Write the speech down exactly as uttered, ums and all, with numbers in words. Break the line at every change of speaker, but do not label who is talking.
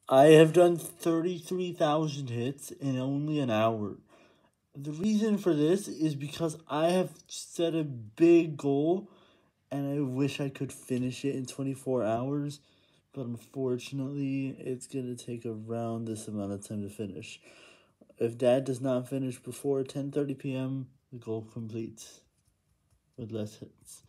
I have done thirty-three thousand hits in only an hour. The reason for this is because I have set a big goal and I wish I could finish it in twenty-four hours, but unfortunately, it's going to take around this amount of time to finish. If that does not finish before ten thirty p m, the goal completes with less hits.